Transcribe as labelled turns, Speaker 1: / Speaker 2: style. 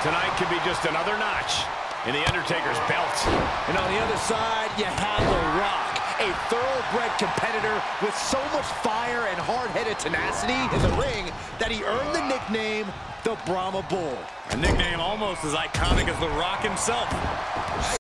Speaker 1: Tonight could be just another notch in The Undertaker's belt.
Speaker 2: And on the other side, you have The Rock, a thoroughbred competitor with so much fire and hard-headed tenacity in the ring that he earned the nickname the Brahma Bull.
Speaker 3: A nickname almost as iconic as The Rock himself.